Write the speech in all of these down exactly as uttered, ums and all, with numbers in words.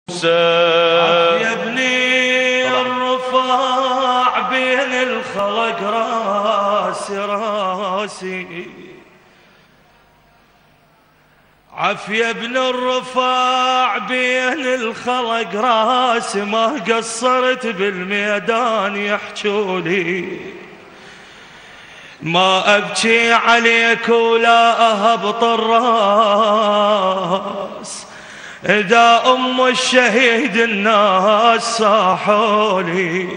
يا ابني الرفاع بين الخلق راسي راسي عافية ابن الرفاع بين الخلق راسي ما قصرت بالميدان يحجولي ما أبكي عليك ولا أهبط الراس إذا أم الشهيد الناس صاحولي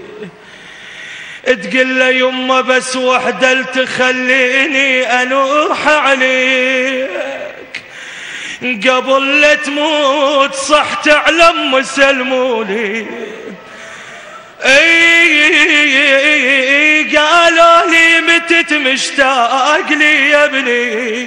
تقل لي يمه بس وحدة تخليني أنوح عليك قبل لا تموت صح تعلم مسلمولي اي قالوا لي متت مشتاق لي يا ابني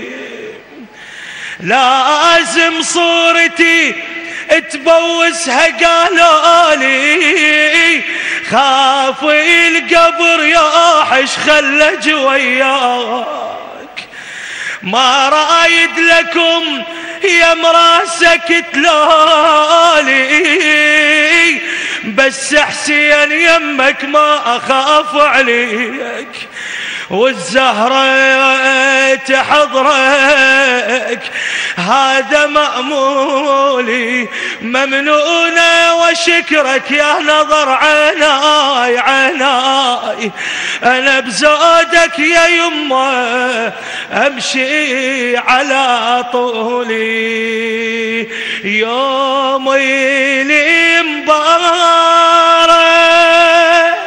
لازم صورتي تبوسها قالوا لي خاف القبر ياحش خلج وياك ما رايد لكم يا مراسك تلالي بس حسين يمك ما أخاف عليك والزهرة تحضرك هذا مأمولي ممنونة وشكرك يا نظر عناي عناي أنا بزودك يا يمه أمشي على طولي يومي المبارك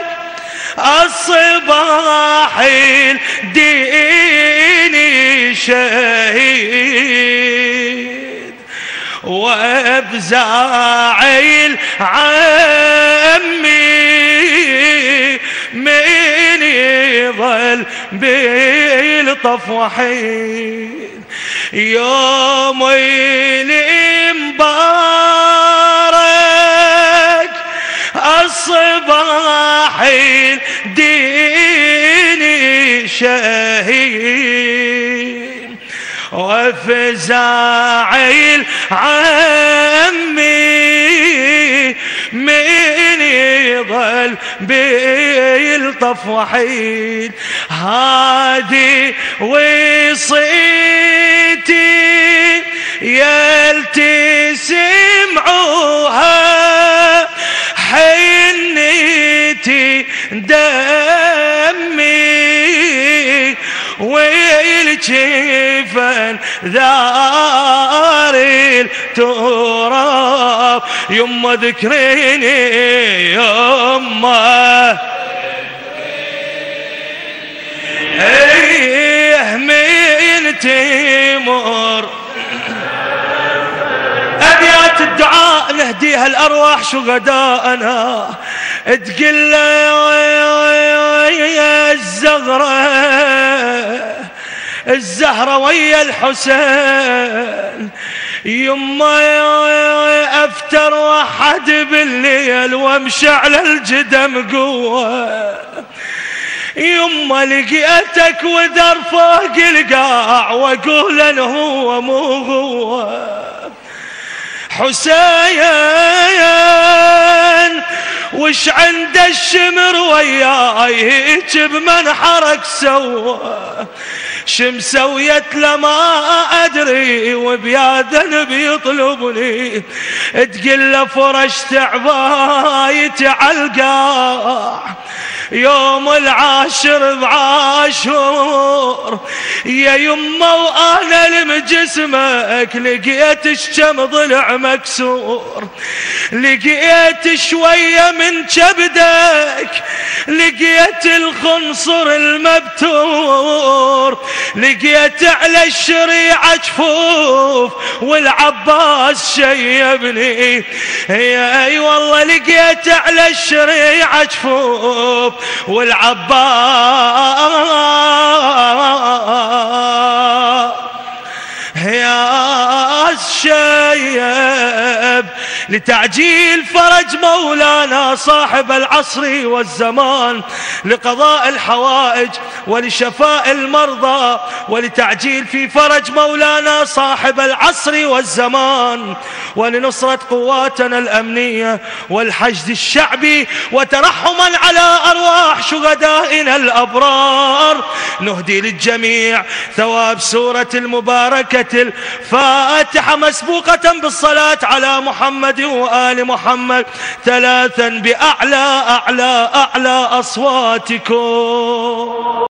الصباح الديني شهيد وابزاعيل عمي من يظل بالطف وحيد يومي المبارك الصباح الديني شهيد وفزاعيل عمي من يظل بالطف وحيد هادي وصيتي يلتي سمعوها حنيتي دمي والجفن ذار التراب يما ذكريني يما ايه من تمر أبيات الدعاء نهديها الأرواح شهداءنا تقل يا الزهرة الزهرة ويا الحسين يما أفتر وحد بالليل وامشي على الجدم قوة يما لقيتك ودر فوق القاع واقول ان هو مو هو حسين وش عند الشمر وياي بمنحرك سوى شمسويت لما أدري وبيادن بيطلبني تقل فرش تعبايتي عالقاع يوم العاشر بعاشور يا يما وانا لمجسمك لقيت الشم ضلع مكسور لقيت شوية من كبدك لقيت الخنصر المبتور لقيت على الشريعة جفوف والعباس شيبني يا اي والله لقيت على الشريعة جفوف والعباس يا الشيب لتعجيل فرج مولانا صاحب العصر والزمان، لقضاء الحوائج ولشفاء المرضى، ولتعجيل في فرج مولانا صاحب العصر والزمان، ولنصرة قواتنا الأمنية والحشد الشعبي، وترحما على أرواح شهدائنا الأبرار. نهدي للجميع ثواب سورة المباركة الفاتحة مسبوقة بالصلاة على محمد وآل محمد ثلاثا بأعلى أعلى أعلى أصواتكم.